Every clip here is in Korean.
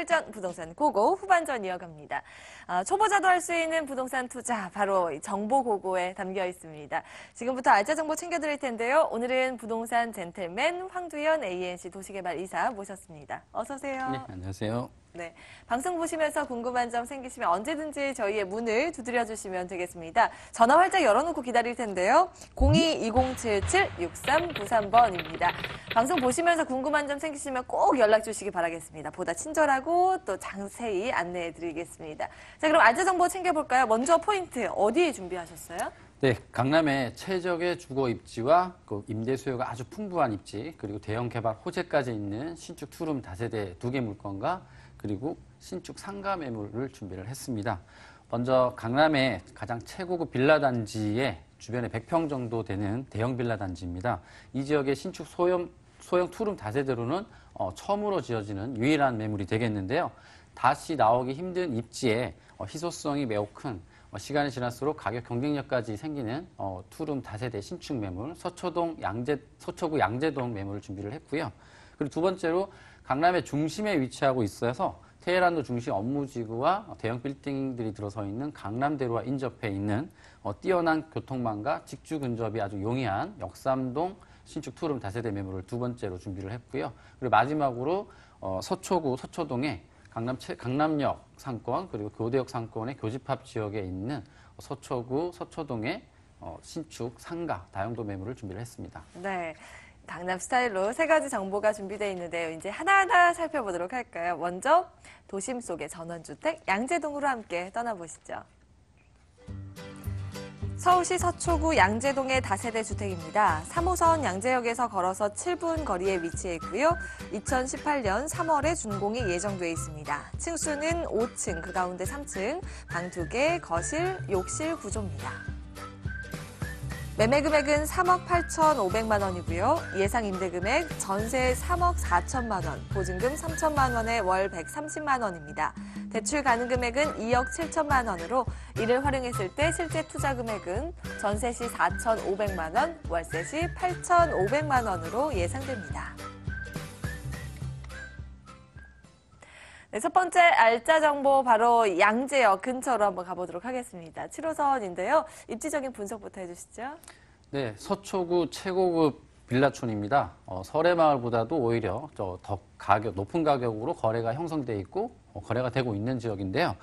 설전 부동산 고고 후반전 이어갑니다. 초보자도 할 수 있는 부동산 투자 바로 정보 고고에 담겨 있습니다. 지금부터 알짜 정보 챙겨드릴 텐데요. 오늘은 부동산 젠틀맨 황두현 ANC 도시개발 이사 모셨습니다. 어서 오세요. 네, 안녕하세요. 네, 방송 보시면서 궁금한 점 생기시면 언제든지 저희의 문을 두드려 주시면 되겠습니다. 전화 활짝 열어놓고 기다릴 텐데요. 02-2077-6393번입니다. 방송 보시면서 궁금한 점 생기시면 꼭 연락 주시기 바라겠습니다. 보다 친절하고 또 자세히 안내해 드리겠습니다. 자, 그럼 알짜 정보 챙겨볼까요? 먼저 포인트 어디에 준비하셨어요? 네, 강남의 최적의 주거 입지와 그 임대 수요가 아주 풍부한 입지, 그리고 대형 개발 호재까지 있는 신축 투룸 다세대 2개 물건과 그리고 신축 상가 매물을 준비를 했습니다. 먼저 강남의 가장 최고급 빌라 단지의 주변에 100평 정도 되는 대형 빌라 단지입니다. 이 지역의 신축 소형 투룸 다세대로는 처음으로 지어지는 유일한 매물이 되겠는데요. 다시 나오기 힘든 입지에 희소성이 매우 큰 시간이 지날수록 가격 경쟁력까지 생기는 투룸 다세대 신축 매물 서초구 양재동 매물을 준비를 했고요. 그리고 두 번째로 강남의 중심에 위치하고 있어서 테헤란로 중심 업무지구와 대형 빌딩들이 들어서 있는 강남대로와 인접해 있는 뛰어난 교통망과 직주 근접이 아주 용이한 역삼동 신축 투룸 다세대 매물을 두 번째로 준비를 했고요. 그리고 마지막으로 서초동에 강남역 상권 그리고 교대역 상권의 교집합 지역에 있는 서초동의 신축 상가 다용도 매물을 준비를 했습니다. 네. 강남 스타일로 3가지 정보가 준비되어 있는데요. 이제 하나하나 살펴보도록 할까요? 먼저 도심 속의 전원주택 양재동으로 함께 떠나보시죠. 서울시 서초구 양재동의 다세대 주택입니다. 3호선 양재역에서 걸어서 7분 거리에 위치해 있고요. 2018년 3월에 준공이 예정돼 있습니다. 층수는 5층, 그 가운데 3층, 방 2개, 거실, 욕실 구조입니다. 매매 금액은 3억 8,500만 원이고요. 예상 임대 금액 전세 3억 4천만 원, 보증금 3천만 원에 월 130만 원입니다. 대출 가능 금액은 2억 7천만 원으로 이를 활용했을 때 실제 투자 금액은 전세 시 4,500만 원, 월세 시 8,500만 원으로 예상됩니다. 네, 첫 번째 알짜 정보 바로 양재역 근처로 한번 가보도록 하겠습니다. 7호선인데요. 입지적인 분석부터 해주시죠. 네, 서초구 최고급 빌라촌입니다. 설해마을보다도 오히려 더 높은 가격으로 거래가 형성돼 있고 거래가 되고 있는 지역인데요.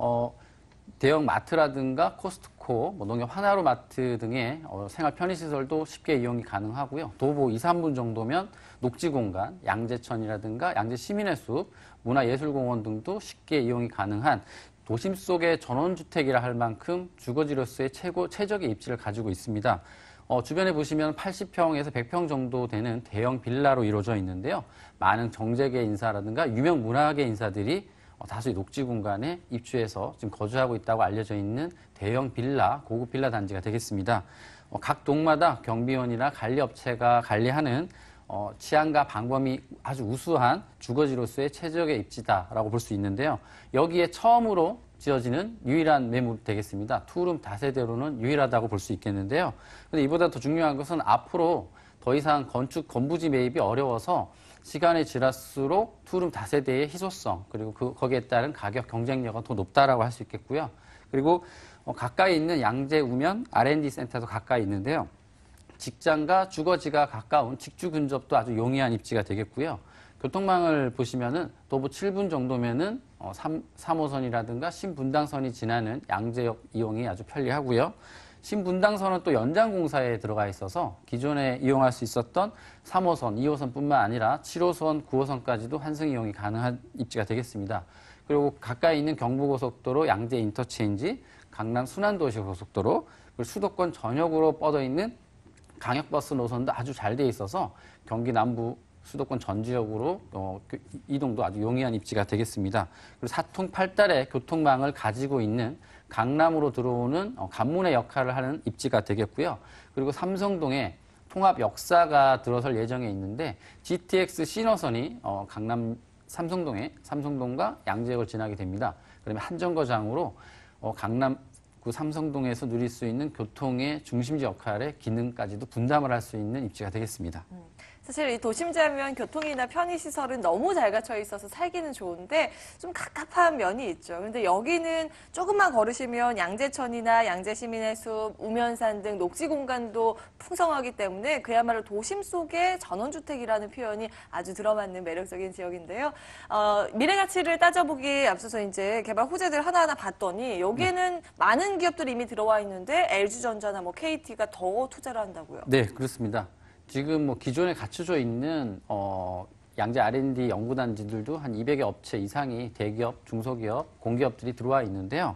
대형 마트라든가 코스트코, 농협 하나로마트 등의 생활 편의시설도 쉽게 이용이 가능하고요. 도보 2, 3분 정도면 녹지공간, 양재천이라든가 양재시민의 숲, 문화예술공원 등도 쉽게 이용이 가능한 도심 속의 전원주택이라 할 만큼 주거지로서의 최적의 입지를 가지고 있습니다. 주변에 보시면 80평에서 100평 정도 되는 대형 빌라로 이루어져 있는데요. 많은 정재계 인사라든가 유명 문화계 인사들이 다수의 녹지 공간에 입주해서 지금 거주하고 있다고 알려져 있는 대형 빌라, 고급 빌라 단지가 되겠습니다. 각 동마다 경비원이나 관리업체가 관리하는 치안과 방범이 아주 우수한 주거지로서의 최적의 입지다라고 볼 수 있는데요. 여기에 처음으로 지어지는 유일한 매물 되겠습니다. 투룸 다세대로는 유일하다고 볼 수 있겠는데요. 근데 이보다 더 중요한 것은 앞으로 더 이상 건부지 매입이 어려워서 시간이 지날수록 투룸 다세대의 희소성 그리고 거기에 따른 가격 경쟁력은 더 높다라고 할 수 있겠고요. 그리고 가까이 있는 양재 우면 R&D 센터도 가까이 있는데요. 직장과 주거지가 가까운 직주 근접도 아주 용이한 입지가 되겠고요. 교통망을 보시면은 도보 7분 정도면은 3호선이라든가 신분당선이 지나는 양재역 이용이 아주 편리하고요. 신분당선은 또 연장공사에 들어가 있어서 기존에 이용할 수 있었던 3호선, 2호선뿐만 아니라 7호선, 9호선까지도 환승 이용이 가능한 입지가 되겠습니다. 그리고 가까이 있는 경부고속도로 양재 인터체인지, 강남 순환도시고속도로, 그리고 수도권 전역으로 뻗어 있는 강역버스 노선도 아주 잘 돼 있어서 경기 남부 수도권 전 지역으로 이동도 아주 용이한 입지가 되겠습니다. 그리고 사통팔달의 교통망을 가지고 있는 강남으로 들어오는 관문의 역할을 하는 입지가 되겠고요. 그리고 삼성동에 통합 역사가 들어설 예정에 있는데 GTX 시너선이 강남 삼성동과 양재역을 지나게 됩니다. 그러면 한 정거장으로 강남 삼성동에서 누릴 수 있는 교통의 중심지 역할의 기능까지도 분담을 할 수 있는 입지가 되겠습니다. 사실 이 도심지하면 교통이나 편의시설은 너무 잘 갖춰 있어서 살기는 좋은데 좀 갑갑한 면이 있죠. 그런데 여기는 조금만 걸으시면 양재천이나 양재시민의 숲, 우면산 등 녹지 공간도 풍성하기 때문에 그야말로 도심 속의 전원주택이라는 표현이 아주 들어맞는 매력적인 지역인데요. 미래 가치를 따져보기에 앞서서 이제 개발 호재들 하나하나 봤더니 여기에는 많은 기업들이 이미 들어와 있는데 LG전자나 뭐 KT가 더 투자를 한다고요. 네, 그렇습니다. 지금 뭐 기존에 갖춰져 있는 양재 R&D 연구단지들도 한 200여 업체 이상이 대기업, 중소기업, 공기업들이 들어와 있는데요.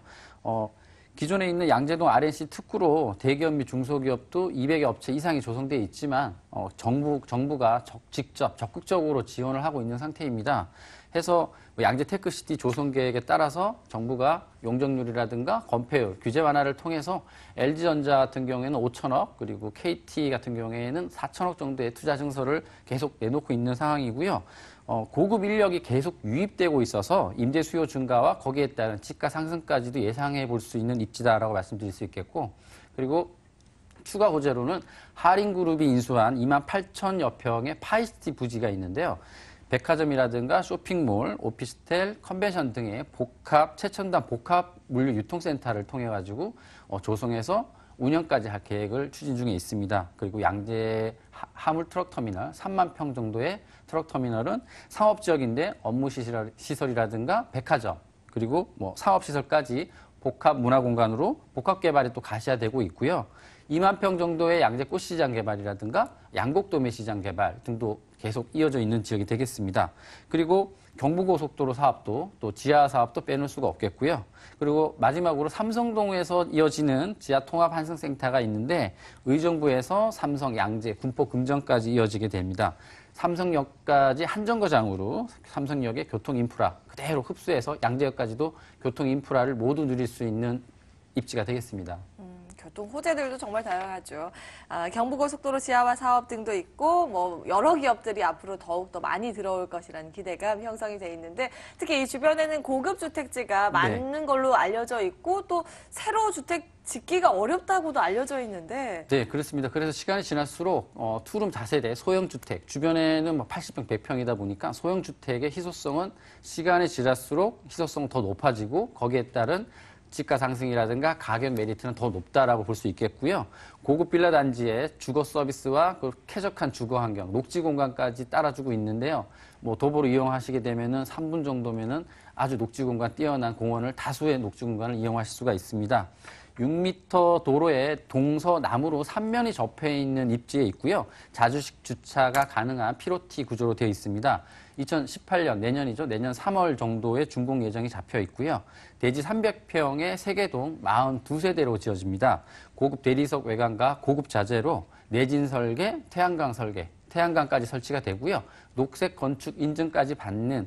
기존에 있는 양재동 R&C 특구로 대기업 및 중소기업도 200여 업체 이상이 조성되어 있지만 정부가 직접 적극적으로 지원을 하고 있는 상태입니다. 해서 양재 테크시티 조성 계획에 따라서 정부가 용적률이라든가 건폐율, 규제 완화를 통해서 LG전자 같은 경우에는 5천억, 그리고 KT 같은 경우에는 4천억 정도의 투자 증서를 계속 내놓고 있는 상황이고요. 고급 인력이 계속 유입되고 있어서 임대 수요 증가와 거기에 따른 집가 상승까지도 예상해 볼 수 있는 입지다라고 말씀드릴 수 있겠고, 그리고 추가 호재로는 하림그룹이 인수한 28,000여 평의 파이시티 부지가 있는데요. 백화점이라든가 쇼핑몰, 오피스텔, 컨벤션 등의 최첨단 복합 물류 유통센터를 통해 가지고 조성해서 운영까지 할 계획을 추진 중에 있습니다. 그리고 양재 화물 트럭 터미널 3만 평 정도의 트럭 터미널은 상업 지역인데 업무 시설이라든가 백화점, 그리고 뭐 사업 시설까지 복합 문화 공간으로 복합 개발이 또 가시화되고 있고요. 2만 평 정도의 양재 꽃시장 개발이라든가 양곡도매 시장 개발 등도 계속 이어져 있는 지역이 되겠습니다. 그리고 경부고속도로 사업도 또 지하 사업도 빼놓을 수가 없겠고요. 그리고 마지막으로 삼성동에서 이어지는 지하 통합 환승센터가 있는데 의정부에서 삼성, 양재, 군포, 금정까지 이어지게 됩니다. 삼성역까지 한 정거장으로 삼성역의 교통 인프라 그대로 흡수해서 양재역까지도 교통 인프라를 모두 누릴 수 있는 입지가 되겠습니다. 교통 호재들도 정말 다양하죠. 경부고속도로 지하화 사업 등도 있고 뭐 여러 기업들이 앞으로 더욱 더 많이 들어올 것이라는 기대감 형성이 돼 있는데 특히 이 주변에는 고급 주택지가 많은 걸로 알려져 있고 또 새로 주택 짓기가 어렵다고도 알려져 있는데 네, 그렇습니다. 그래서 시간이 지날수록 투룸 다세대 소형 주택 주변에는 뭐 80평, 100평이다 보니까 소형 주택의 희소성은 시간이 지날수록 희소성은 더 높아지고 거기에 따른 집가 상승이라든가 가격 메리트는 더 높다라고 볼 수 있겠고요. 고급 빌라 단지의 주거 서비스와 그 쾌적한 주거 환경, 녹지 공간까지 따라주고 있는데요. 뭐 도보로 이용하시게 되면은 3분 정도면은 아주 녹지 공간 뛰어난 공원을 다수의 녹지 공간을 이용하실 수가 있습니다. 6m 도로에 동서남으로 3면이 접해 있는 입지에 있고요. 자주식 주차가 가능한 피로티 구조로 되어 있습니다. 2018년 내년이죠. 내년 3월 정도에 준공 예정이 잡혀 있고요. 대지 300평의 세개동 42세대로 지어집니다. 고급 대리석 외관과 고급 자재로 내진 설계, 태양광 설계, 태양광까지 설치가 되고요. 녹색 건축 인증까지 받는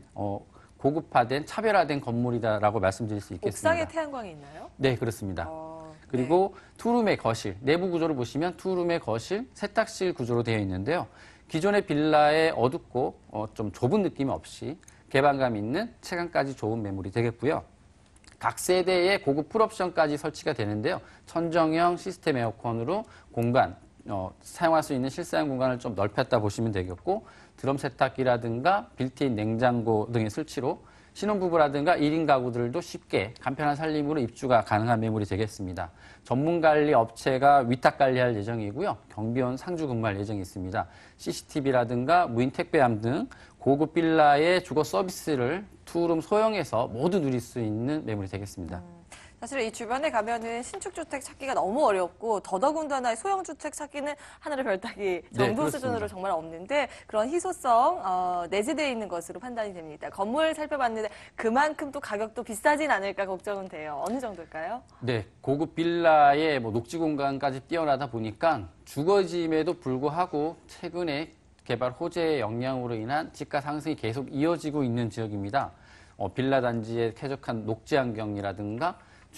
고급화된 차별화된 건물이다라고 말씀드릴 수 있겠습니다. 옥상에 태양광이 있나요? 네, 그렇습니다. 그리고 투룸의 거실, 내부 구조를 보시면 투룸의 거실, 세탁실 구조로 되어 있는데요. 기존의 빌라의 어둡고 좀 좁은 느낌 없이 개방감 있는 체감까지 좋은 매물이 되겠고요. 각 세대의 고급 풀옵션까지 설치가 되는데요. 천정형 시스템 에어컨으로 공간, 사용할 수 있는 실사용 공간을 좀 넓혔다 보시면 되겠고 드럼 세탁기라든가 빌트인 냉장고 등의 설치로 신혼부부라든가 1인 가구들도 쉽게 간편한 살림으로 입주가 가능한 매물이 되겠습니다. 전문관리 업체가 위탁관리할 예정이고요. 경비원 상주 근무할 예정이 있습니다. CCTV라든가 무인 택배함 등 고급 빌라의 주거 서비스를 투룸 소형에서 모두 누릴 수 있는 매물이 되겠습니다. 사실 이 주변에 가면은 신축주택 찾기가 너무 어렵고 더더군다나 소형주택 찾기는 하늘의 별 따기 정도 수준으로 정말 없는데 그런 희소성 내재되어 있는 것으로 판단이 됩니다. 건물 살펴봤는데 그만큼 또 가격도 비싸진 않을까 걱정은 돼요. 어느 정도일까요? 네, 고급 빌라의 녹지 공간까지 뛰어나다 보니까 주거지임에도 불구하고 최근에 개발 호재의 영향으로 인한 집가 상승이 계속 이어지고 있는 지역입니다. 빌라 단지의 쾌적한 녹지 환경이라든가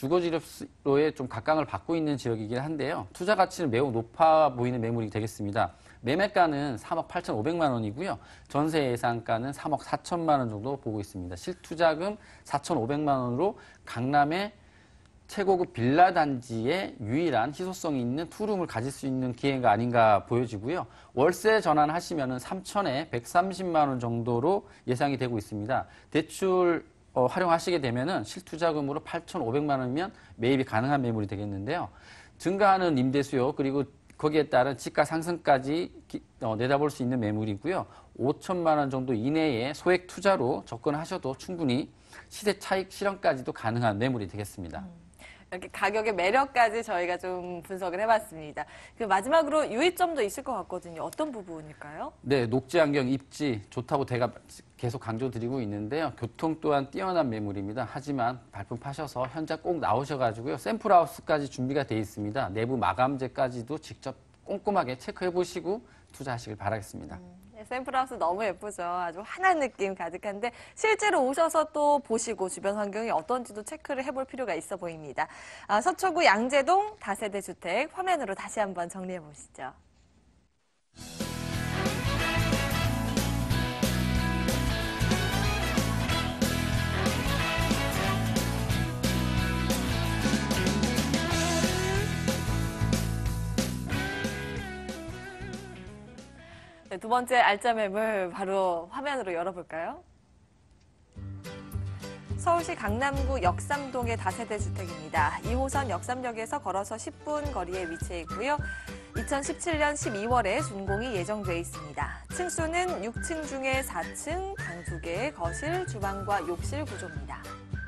주거지로에 좀 각광을 받고 있는 지역이긴 한데요. 투자 가치는 매우 높아 보이는 매물이 되겠습니다. 매매가는 3억 8,500만 원이고요. 전세 예상가는 3억 4천만 원 정도 보고 있습니다. 실투자금 4,500만 원으로 강남의 최고급 빌라 단지의 유일한 희소성이 있는 투룸을 가질 수 있는 기회가 아닌가 보여지고요. 월세 전환하시면은 3천에 130만 원 정도로 예상이 되고 있습니다. 대출 활용하시게 되면은 실투자금으로 8,500만 원이면 매입이 가능한 매물이 되겠는데요. 증가하는 임대 수요 그리고 거기에 따른 집가 상승까지 내다볼 수 있는 매물이고요. 5천만 원 정도 이내의 소액 투자로 접근하셔도 충분히 시세 차익 실현까지도 가능한 매물이 되겠습니다. 이렇게 가격의 매력까지 저희가 좀 분석을 해봤습니다. 그 마지막으로 유의점도 있을 것 같거든요. 어떤 부분일까요? 네, 녹지 환경, 입지 좋다고 제가 계속 강조드리고 있는데요. 교통 또한 뛰어난 매물입니다. 하지만 발품 파셔서 현장 꼭 나오셔가지고요. 샘플하우스까지 준비가 돼 있습니다. 내부 마감재까지도 직접 꼼꼼하게 체크해 보시고 투자하시길 바라겠습니다. 샘플하우스 너무 예쁘죠. 아주 환한 느낌 가득한데 실제로 오셔서 또 보시고 주변 환경이 어떤지도 체크를 해볼 필요가 있어 보입니다. 서초구 양재동 다세대 주택 화면으로 다시 한번 정리해 보시죠. 네, 두 번째 알짜 매물 바로 화면으로 열어볼까요? 서울시 강남구 역삼동의 다세대 주택입니다. 2호선 역삼역에서 걸어서 10분 거리에 위치해 있고요. 2017년 12월에 준공이 예정돼 있습니다. 층수는 6층 중에 4층, 방 2개, 거실, 주방과 욕실 구조입니다.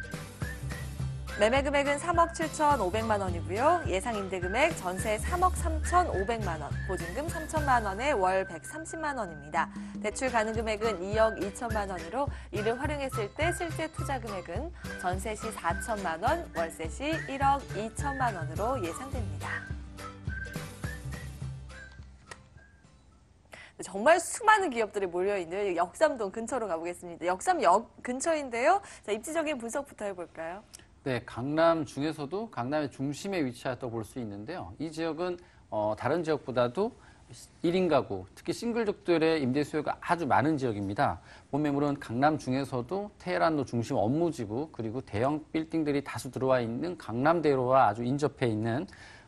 매매 금액은 3억 7,500만 원이고요. 예상 임대 금액 전세 3억 3,500만 원, 보증금 3천만 원에 월 130만 원입니다. 대출 가능 금액은 2억 2천만 원으로 이를 활용했을 때 실제 투자 금액은 전세 시 4천만 원, 월세 시 1억 2천만 원으로 예상됩니다. 정말 수많은 기업들이 몰려있는 역삼동 근처로 가보겠습니다. 역삼역 근처인데요. 자, 입지적인 분석부터 해볼까요? 네, 강남 중에서도 강남의 중심에 위치하다고 볼 수 있는데요. 이 지역은 다른 지역보다도 1인 가구, 특히 싱글족들의 임대 수요가 아주 많은 지역입니다. 본 매물은 강남 중에서도 테헤란로 중심 업무지구 그리고 대형 빌딩들이 다수 들어와 있는 강남대로와 아주 인접해 있는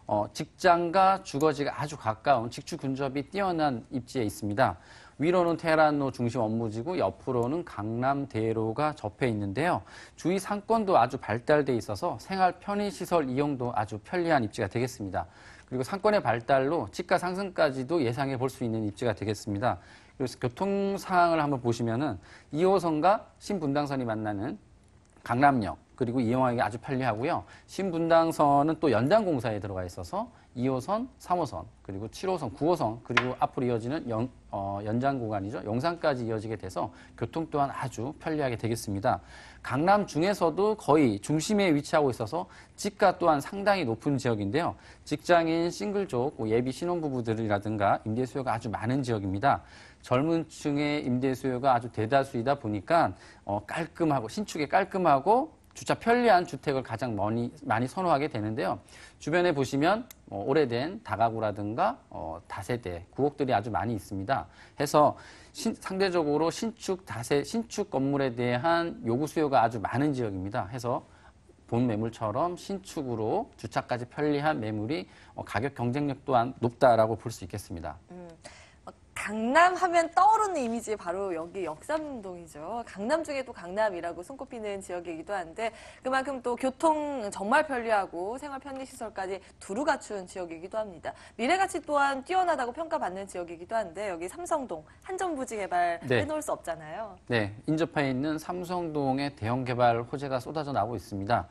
직장과 주거지가 아주 가까운 직주 근접이 뛰어난 입지에 있습니다. 위로는 테헤란로 중심 업무지구, 옆으로는 강남대로가 접해 있는데요. 주위 상권도 아주 발달돼 있어서 생활 편의시설 이용도 아주 편리한 입지가 되겠습니다. 그리고 상권의 발달로 집가 상승까지도 예상해 볼 수 있는 입지가 되겠습니다. 그래서 교통 상황을 한번 보시면은 2호선과 신분당선이 만나는 강남역, 그리고 이용하기 아주 편리하고요. 신분당선은 또 연장공사에 들어가 있어서 2호선, 3호선, 그리고 7호선, 9호선, 그리고 앞으로 이어지는 연장 구간이죠. 용산까지 이어지게 돼서 교통 또한 아주 편리하게 되겠습니다. 강남 중에서도 거의 중심에 위치하고 있어서 집가 또한 상당히 높은 지역인데요. 직장인, 싱글족, 예비 신혼부부들이라든가 임대 수요가 아주 많은 지역입니다. 젊은 층의 임대 수요가 아주 대다수이다 보니까 깔끔하고 신축에 깔끔하고 주차 편리한 주택을 가장 많이 선호하게 되는데요. 주변에 보시면 오래된 다가구라든가 다세대, 구옥들이 아주 많이 있습니다. 해서 상대적으로 신축 건물에 대한 요구 수요가 아주 많은 지역입니다. 해서 본 매물처럼 신축으로 주차까지 편리한 매물이 가격 경쟁력 또한 높다라고 볼 수 있겠습니다. 강남 하면 떠오르는 이미지 바로 여기 역삼동이죠. 강남 중에 또 강남이라고 손꼽히는 지역이기도 한데 그만큼 또 교통 정말 편리하고 생활 편리시설까지 두루 갖춘 지역이기도 합니다. 미래가치 또한 뛰어나다고 평가받는 지역이기도 한데 여기 삼성동 한전부지 개발 빼놓을 수 없잖아요. 네, 인접해 있는 삼성동의 대형 개발 호재가 쏟아져 나오고 있습니다.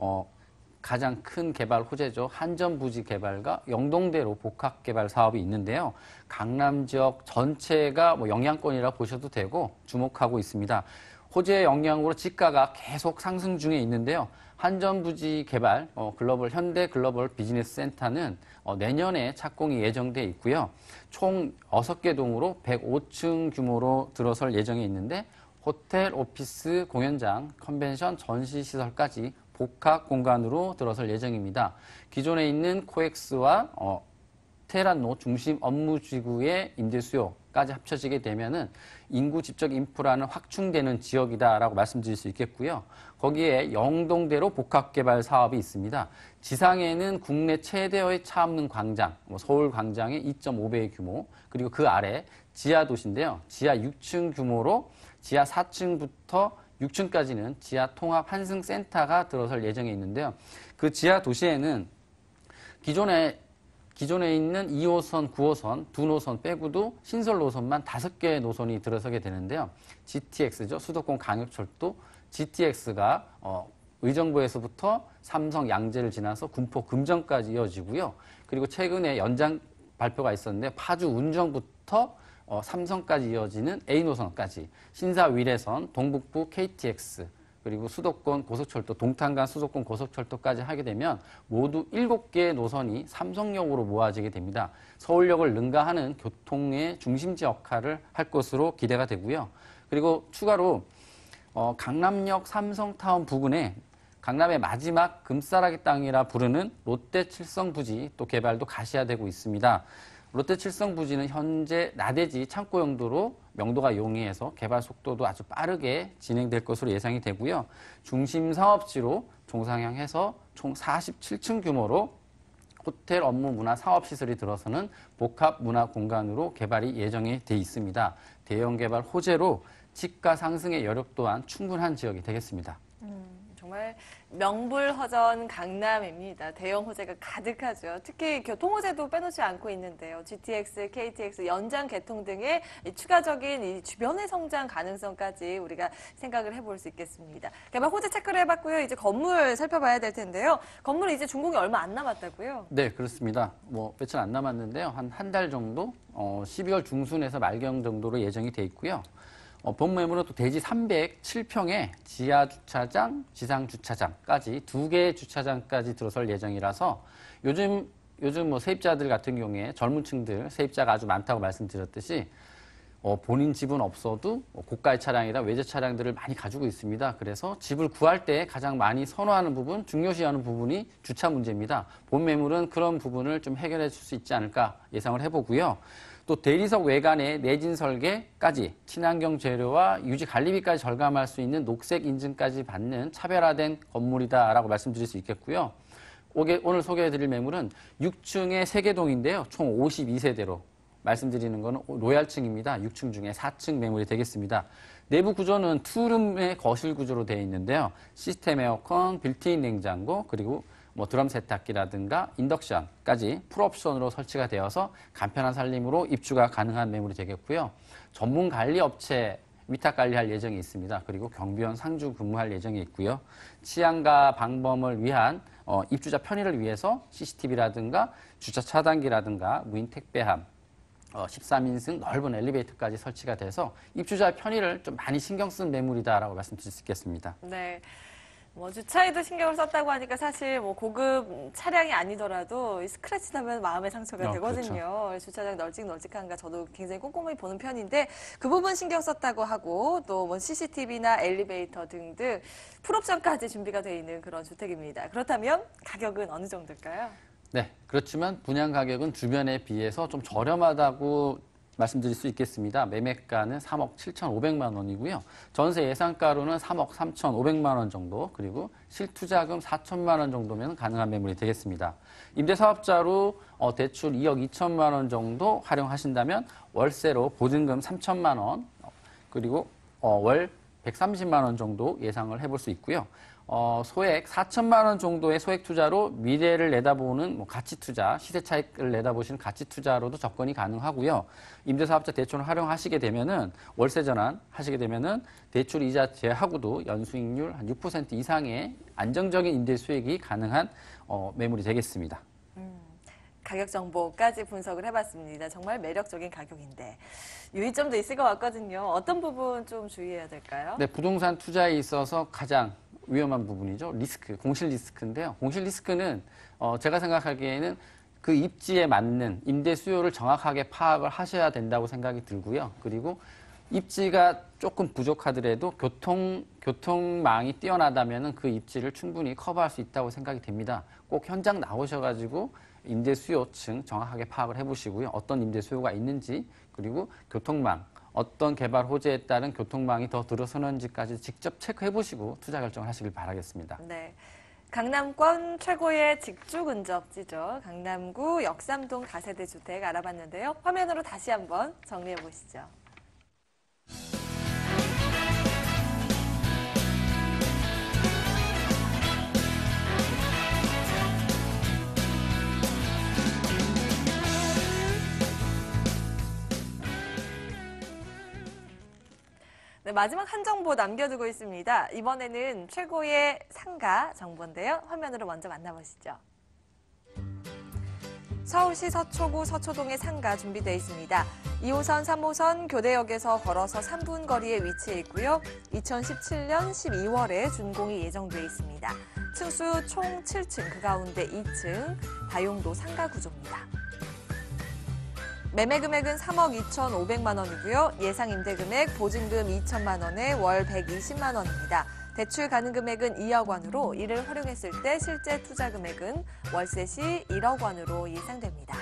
가장 큰 개발 호재죠. 한전부지 개발과 영동대로 복합 개발 사업이 있는데요. 강남 지역 전체가 영향권이라 보셔도 되고 주목하고 있습니다. 호재의 영향으로 집가가 계속 상승 중에 있는데요. 한전부지 개발 현대 글로벌 비즈니스 센터는 내년에 착공이 예정돼 있고요. 총 6개 동으로 105층 규모로 들어설 예정에 있는데 호텔, 오피스, 공연장, 컨벤션, 전시시설까지 복합 공간으로 들어설 예정입니다. 기존에 있는 코엑스와 테헤란로 중심 업무지구의 임대 수요 까지 합쳐지게 되면은 인구 집적 인프라는 확충되는 지역이다라고 말씀드릴 수 있겠고요. 거기에 영동대로 복합개발 사업이 있습니다. 지상에는 국내 최대의 차 없는 광장, 서울 광장의 2.5배의 규모, 그리고 그 아래 지하 도시인데요. 지하 6층 규모로 지하 4층부터 6층까지는 지하 통합 환승센터가 들어설 예정에 있는데요. 그 지하 도시에는 기존에 있는 2호선, 9호선 두 노선 빼고도 신설 노선만 5개의 노선이 들어서게 되는데요. GTX죠. 수도권 광역철도 GTX가 의정부에서부터 삼성 양재를 지나서 군포 금정까지 이어지고요. 그리고 최근에 연장 발표가 있었는데 파주 운정부터 삼성까지 이어지는 A 노선까지 신사 위례선, 동북부 KTX 그리고 수도권 고속철도, 동탄간 수도권 고속철도까지 하게 되면 모두 7개의 노선이 삼성역으로 모아지게 됩니다. 서울역을 능가하는 교통의 중심지 역할을 할 것으로 기대가 되고요. 그리고 추가로 강남역 삼성타운 부근에 강남의 마지막 금싸라기 땅이라 부르는 롯데 칠성부지 또 개발도 가시화되고 있습니다. 롯데 칠성부지는 현재 나대지 창고 용도로 명도가 용이해서 개발 속도도 아주 빠르게 진행될 것으로 예상이 되고요. 중심 사업지로 종상향해서 총 47층 규모로 호텔 업무 문화 사업시설이 들어서는 복합 문화 공간으로 개발이 예정이 돼 있습니다. 대형 개발 호재로 집가 상승의 여력 또한 충분한 지역이 되겠습니다. 정말 명불허전 강남입니다. 대형 호재가 가득하죠. 특히 교통 호재도 빼놓지 않고 있는데요. GTX, KTX, 연장 개통 등의 추가적인 이 주변의 성장 가능성까지 우리가 생각을 해볼 수 있겠습니다. 개발 호재 체크를 해봤고요. 이제 건물 살펴봐야 될 텐데요. 건물 이제 준공이 얼마 안 남았다고요? 네, 그렇습니다. 며칠 안 남았는데요. 한 달 정도, 12월 중순에서 말경 정도로 예정이 돼 있고요. 본 매물은 또 대지 307평에 지하 주차장, 지상 주차장까지 2개의 주차장까지 들어설 예정이라서 요즘 세입자들 같은 경우에 젊은 층들 세입자가 아주 많다고 말씀드렸듯이 본인 집은 없어도 고가의 차량이나 외제 차량들을 많이 가지고 있습니다. 그래서 집을 구할 때 가장 많이 선호하는 부분, 중요시하는 부분이 주차 문제입니다. 본 매물은 그런 부분을 좀 해결해 줄 수 있지 않을까 예상을 해보고요. 또 대리석 외관의 내진 설계까지 친환경 재료와 유지 관리비까지 절감할 수 있는 녹색 인증까지 받는 차별화된 건물이다라고 말씀드릴 수 있겠고요. 오늘 소개해드릴 매물은 6층의 3개동인데요. 총 52세대로 말씀드리는 것은 로얄층입니다. 6층 중에 4층 매물이 되겠습니다. 내부 구조는 투룸의 거실 구조로 되어 있는데요. 시스템 에어컨, 빌트인 냉장고, 그리고 드럼 세탁기라든가 인덕션까지 풀옵션으로 설치가 되어서 간편한 살림으로 입주가 가능한 매물이 되겠고요. 전문 관리 업체 위탁 관리할 예정이 있습니다. 그리고 경비원 상주 근무할 예정이 있고요. 치안과 방범을 위한 입주자 편의를 위해서 CCTV라든가 주차 차단기라든가 무인 택배함, 13인승 넓은 엘리베이터까지 설치가 돼서 입주자 편의를 좀 많이 신경 쓴 매물이다라고 말씀드릴 수 있겠습니다. 네. 주차에도 신경을 썼다고 하니까 사실 고급 차량이 아니더라도 스크래치 나면 마음의 상처가 되거든요. 그렇죠. 주차장 널찍널찍한가 저도 굉장히 꼼꼼히 보는 편인데 그 부분 신경 썼다고 하고 또 CCTV나 엘리베이터 등등 풀옵션까지 준비가 되어 있는 그런 주택입니다. 그렇다면 가격은 어느 정도일까요? 네, 그렇지만 분양 가격은 주변에 비해서 좀 저렴하다고 말씀드릴 수 있겠습니다. 매매가는 3억 7,500만 원이고요. 전세 예상가로는 3억 3,500만 원 정도, 그리고 실투자금 4천만 원 정도면 가능한 매물이 되겠습니다. 임대사업자로 대출 2억 2천만 원 정도 활용하신다면 월세로 보증금 3천만 원, 그리고 월 130만 원 정도 예상을 해볼 수 있고요. 소액 4천만 원 정도의 소액 투자로 미래를 내다보는 가치 투자, 시세 차익을 내다보시는 가치 투자로도 접근이 가능하고요. 임대사업자 대출을 활용하시게 되면은 월세 전환 하시게 되면은 대출 이자 제하고도 연수익률 한 6% 이상의 안정적인 임대 수익이 가능한 매물이 되겠습니다. 가격 정보까지 분석을 해봤습니다. 정말 매력적인 가격인데 유의점도 있을 것 같거든요. 어떤 부분 좀 주의해야 될까요? 네, 부동산 투자에 있어서 가장 위험한 부분이죠. 리스크, 공실 리스크인데요. 공실 리스크는 제가 생각하기에는 그 입지에 맞는 임대 수요를 정확하게 파악을 하셔야 된다고 생각이 들고요. 그리고 입지가 조금 부족하더라도 교통망이 뛰어나다면 그 입지를 충분히 커버할 수 있다고 생각이 됩니다. 꼭 현장 나오셔가지고 임대 수요층 정확하게 파악을 해보시고요. 어떤 임대 수요가 있는지, 그리고 교통망, 어떤 개발 호재에 따른 교통망이 더 들어서는지까지 직접 체크해보시고 투자 결정을 하시길 바라겠습니다. 네. 강남권 최고의 직주 근접지죠. 강남구 역삼동 다세대 주택 알아봤는데요. 화면으로 다시 한번 정리해 보시죠. 네, 마지막 한 정보 남겨두고 있습니다. 이번에는 최고의 상가 정보인데요. 화면으로 먼저 만나보시죠. 서울시 서초구 서초동의 상가 준비되어 있습니다. 2호선, 3호선 교대역에서 걸어서 3분 거리에 위치해 있고요. 2017년 12월에 준공이 예정되어 있습니다. 층수 총 7층, 그 가운데 2층, 다용도 상가 구조입니다. 매매 금액은 3억 2,500만 원이고요. 예상 임대 금액 보증금 2천만 원에 월 120만 원입니다. 대출 가능 금액은 2억 원으로 이를 활용했을 때 실제 투자 금액은 월세 시 1억 원으로 예상됩니다.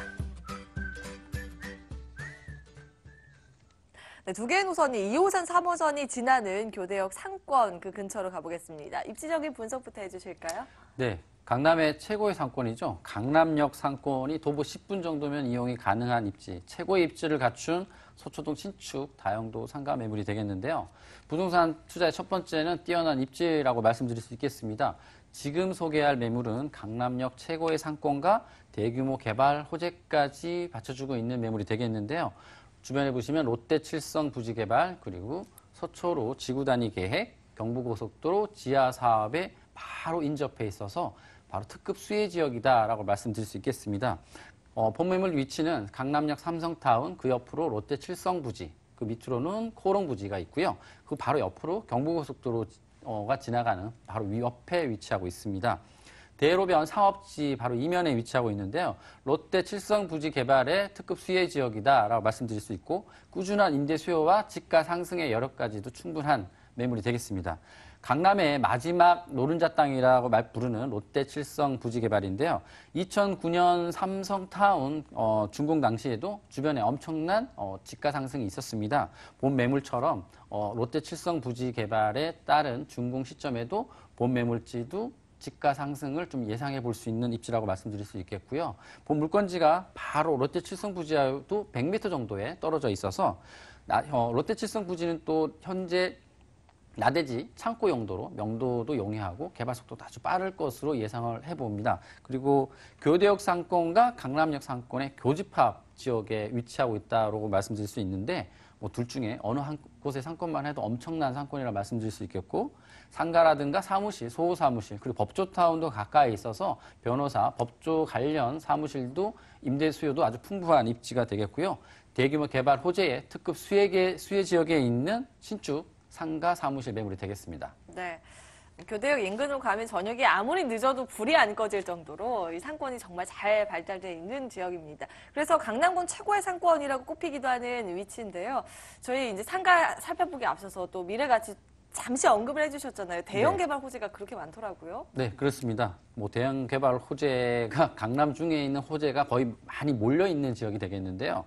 네, 두 개의 노선이 2호선, 3호선이 지나는 교대역 상권 그 근처로 가보겠습니다. 입지적인 분석부터 해주실까요? 네. 강남의 최고의 상권이죠. 강남역 상권이 도보 10분 정도면 이용이 가능한 입지, 최고의 입지를 갖춘 서초동 신축 다용도 상가 매물이 되겠는데요. 부동산 투자의 첫 번째는 뛰어난 입지라고 말씀드릴 수 있겠습니다. 지금 소개할 매물은 강남역 최고의 상권과 대규모 개발 호재까지 받쳐주고 있는 매물이 되겠는데요. 주변에 보시면 롯데 칠성 부지 개발, 그리고 서초로 지구 단위 계획, 경부고속도로 지하 사업에 바로 인접해 있어서 바로 특급 수혜 지역이다라고 말씀드릴 수 있겠습니다. 본매물 위치는 강남역 삼성타운, 그 옆으로 롯데 칠성 부지, 그 밑으로는 코롱 부지가 있고요. 그 바로 옆으로 경부고속도로가 지나가는 바로 옆에 위치하고 있습니다. 대로변 상업지 바로 이면에 위치하고 있는데요. 롯데 칠성 부지 개발의 특급 수혜 지역이다라고 말씀드릴 수 있고, 꾸준한 임대 수요와 집가 상승의 여력까지도 충분한 매물이 되겠습니다. 강남의 마지막 노른자 땅이라고 부르는 롯데 칠성 부지 개발인데요. 2009년 삼성타운 준공 당시에도 주변에 엄청난 집가 상승이 있었습니다. 본 매물처럼 롯데 칠성 부지 개발에 따른 준공 시점에도 본 매물지도 집가 상승을 좀 예상해 볼 수 있는 입지라고 말씀드릴 수 있겠고요. 본 물건지가 바로 롯데 칠성 부지와도 100m 정도에 떨어져 있어서 롯데 칠성 부지는 또 현재 나대지 창고 용도로 명도도 용이하고 개발 속도도 아주 빠를 것으로 예상을 해봅니다. 그리고 교대역 상권과 강남역 상권의 교집합 지역에 위치하고 있다고 말씀드릴 수 있는데, 둘 중에 어느 한 곳의 상권만 해도 엄청난 상권이라 말씀드릴 수 있겠고, 상가라든가 사무실, 소호 사무실, 그리고 법조타운도 가까이 있어서 변호사, 법조 관련 사무실도 임대 수요도 아주 풍부한 입지가 되겠고요. 대규모 개발 호재의 특급 수혜 지역에 있는 신축 상가 사무실 매물이 되겠습니다. 네. 교대역 인근으로 가면 저녁에 아무리 늦어도 불이 안 꺼질 정도로 이 상권이 정말 잘 발달되어 있는 지역입니다. 그래서 강남권 최고의 상권이라고 꼽히기도 하는 위치인데요. 저희 이제 상가 살펴보기 앞서서 또 미래가치 잠시 언급을 해주셨잖아요. 대형 개발 호재가 그렇게 많더라고요. 네, 그렇습니다. 대형 개발 호재가 강남 중에 있는 호재가 거의 많이 몰려 있는 지역이 되겠는데요.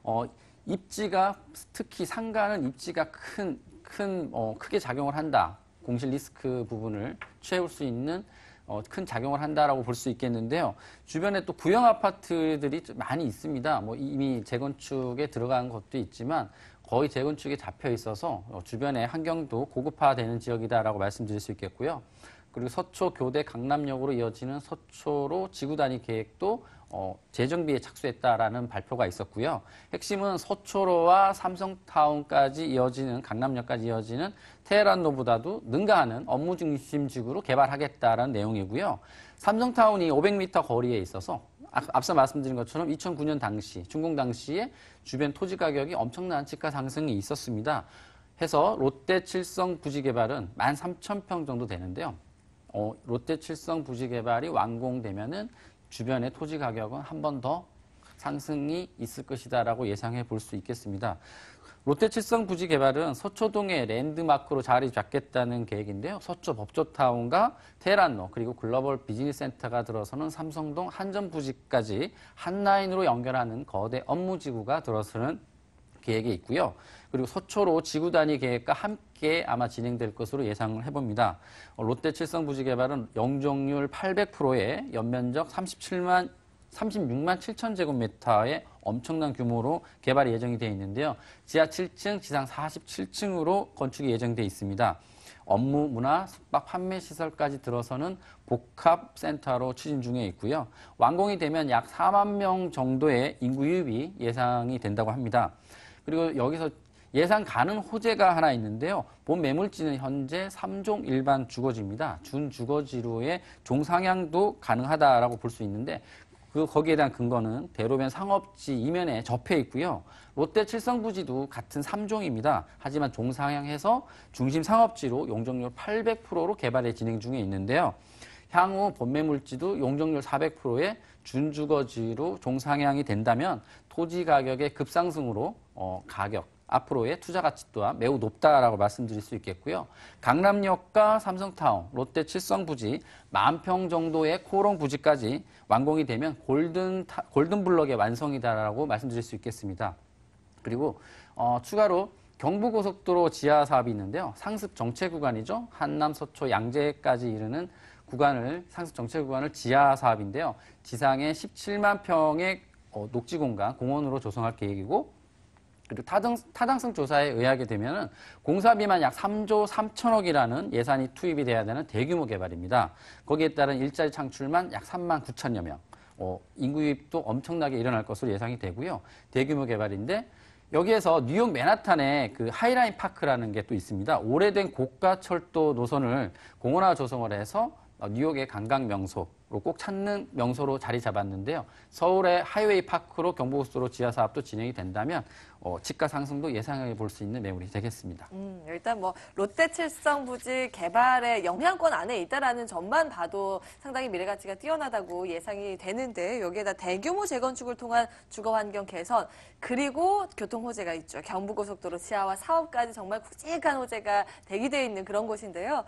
입지가 특히 상가는 입지가 크게 작용을 한다. 공실 리스크 부분을 채울 수 있는 큰 작용을 한다라고 볼 수 있겠는데요. 주변에 또 구형 아파트들이 많이 있습니다. 이미 재건축에 들어간 것도 있지만 거의 재건축에 잡혀 있어서 주변의 환경도 고급화되는 지역이다라고 말씀드릴 수 있겠고요. 그리고 서초 교대 강남역으로 이어지는 서초로 지구 단위 계획도 재정비에 착수했다라는 발표가 있었고요. 핵심은 서초로와 삼성타운까지 이어지는 강남역까지 이어지는 테헤란로보다도 능가하는 업무 중심 지구로 개발하겠다라는 내용이고요. 삼성타운이 500m 거리에 있어서 앞서 말씀드린 것처럼 2009년 당시 준공 당시에 주변 토지 가격이 엄청난 집가 상승이 있었습니다. 해서 롯데 칠성 부지 개발은 13,000평 정도 되는데요. 롯데 칠성 부지 개발이 완공되면은 주변의 토지 가격은 한 번 더 상승이 있을 것이다라고 예상해 볼 수 있겠습니다. 롯데 칠성 부지 개발은 서초동의 랜드마크로 자리 잡겠다는 계획인데요. 서초 법조타운과 테란로 그리고 글로벌 비즈니스 센터가 들어서는 삼성동 한전 부지까지 한 라인으로 연결하는 거대 업무지구가 들어서는 계획이 있고요. 그리고 서초로 지구 단위 계획과 함께 아마 진행될 것으로 예상을 해봅니다. 롯데 칠성 부지 개발은 용적률 800%에 연면적 36만 7천 제곱미터의 엄청난 규모로 개발 예정이 되어 있는데요. 지하 7층, 지상 47층으로 건축이 예정되어 있습니다. 업무, 문화, 숙박, 판매 시설까지 들어서는 복합센터로 추진 중에 있고요. 완공이 되면 약 4만 명 정도의 인구 유입이 예상이 된다고 합니다. 그리고 여기서 예상 가능 호재가 하나 있는데요. 본 매물지는 현재 3종 일반 주거지입니다. 준주거지로의 종상향도 가능하다라고 볼 수 있는데 거기에 대한 근거는 대로변 상업지 이면에 접해 있고요. 롯데 칠성부지도 같은 3종입니다. 하지만 종상향해서 중심 상업지로 용적률 800%로 개발에 진행 중에 있는데요. 향후 본매물지도 용적률 400%의 준주거지로 종상향이 된다면 토지 가격의 급상승으로 앞으로의 투자 가치 또한 매우 높다라고 말씀드릴 수 있겠고요. 강남역과 삼성타운, 롯데 칠성부지, 10,000평 정도의 코롱 부지까지 완공이 되면 골든블럭의 완성이다라고 말씀드릴 수 있겠습니다. 그리고 추가로 경부고속도로 지하 사업이 있는데요. 상습 정체 구간이죠. 한남, 서초, 양재까지 이르는 상습 정체 구간을 지하 사업인데요. 지상에 17만 평의 녹지 공간, 공원으로 조성할 계획이고 그리고 타당성 조사에 의하게 되면 공사비만 약 3조 3천억이라는 예산이 투입이 돼야 되는 대규모 개발입니다. 거기에 따른 일자리 창출만 약 3만 9천여 명, 인구 유입도 엄청나게 일어날 것으로 예상이 되고요. 대규모 개발인데 여기에서 뉴욕 맨하탄에 그 하이라인 파크라는 게 또 있습니다. 오래된 고가 철도 노선을 공원화 조성을 해서 뉴욕의 관광 명소로 꼭 찾는 명소로 자리 잡았는데요. 서울의 하이웨이 파크로 경부고속도로 지하 사업도 진행이 된다면 집가 상승도 예상해 볼 수 있는 매물이 되겠습니다. 일단 롯데 칠성 부지 개발의 영향권 안에 있다라는 점만 봐도 상당히 미래 가치가 뛰어나다고 예상이 되는데 여기에다 대규모 재건축을 통한 주거 환경 개선 그리고 교통 호재가 있죠. 경부고속도로 지하화 사업까지 정말 굵직한 호재가 대기되어 있는 그런 곳인데요.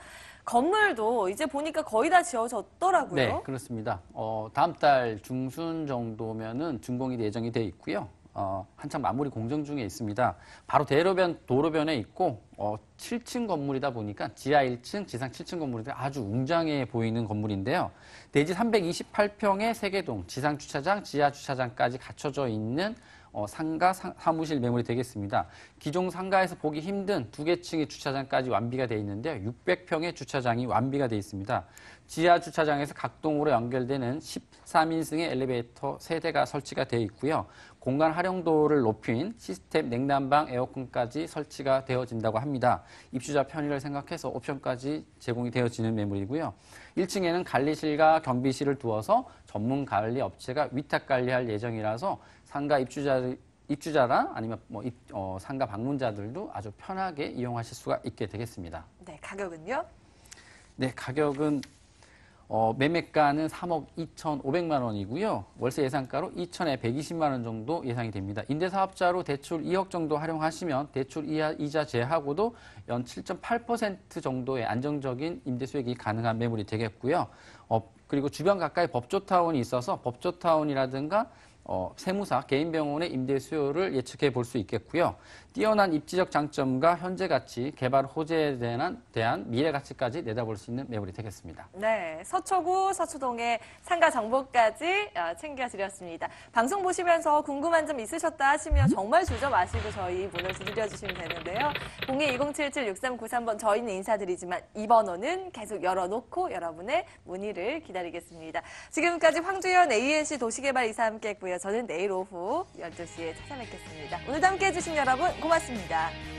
건물도 이제 보니까 거의 다 지어졌더라고요. 네, 그렇습니다. 다음 달 중순 정도면은 준공이 예정이 되어 있고요. 한창 마무리 공정 중에 있습니다. 바로 도로변에 있고 7층 건물이다 보니까 지하 1층, 지상 7층 건물인데 아주 웅장해 보이는 건물인데요. 대지 328평의 세개동, 지상 주차장, 지하 주차장까지 갖춰져 있는 상가 사무실 매물이 되겠습니다. 기존 상가에서 보기 힘든 2개 층의 주차장까지 완비가 되어 있는데요. 600평의 주차장이 완비가 되어 있습니다. 지하 주차장에서 각동으로 연결되는 13인승의 엘리베이터 3대가 설치가 되어 있고요. 공간 활용도를 높인 시스템 냉난방 에어컨까지 설치가 되어진다고 합니다. 입주자 편의를 생각해서 옵션까지 제공이 되어지는 매물이고요. 1층에는 관리실과 경비실을 두어서 전문 관리 업체가 위탁 관리할 예정이라서 상가 입주자나 아니면 상가 방문자들도 아주 편하게 이용하실 수가 있게 되겠습니다. 네, 가격은요? 네, 가격은 매매가는 3억 2,500만 원이고요. 월세 예상가로 2천에 120만 원 정도 예상이 됩니다. 임대사업자로 대출 2억 정도 활용하시면 대출 이자 제하고도 연 7.8% 정도의 안정적인 임대 수익이 가능한 매물이 되겠고요. 그리고 주변 가까이 법조타운이 있어서 법조타운이라든가 세무사, 개인병원의 임대 수요를 예측해 볼 수 있겠고요. 뛰어난 입지적 장점과 현재 가치, 개발 호재에 대한 미래 가치까지 내다볼 수 있는 매물이 되겠습니다. 네, 서초구, 서초동의 상가 정보까지 챙겨드렸습니다. 방송 보시면서 궁금한 점 있으셨다 하시면 정말 주저 마시고 저희 문을 두드려 주시면 되는데요. 02-2077-6393번 저희는 인사드리지만 이 번호는 계속 열어놓고 여러분의 문의를 기다리겠습니다. 지금까지 황주연 ANC 도시개발이사 함께했고요. 저는 내일 오후 12시에 찾아뵙겠습니다. 오늘도 함께해 주신 여러분 고맙습니다.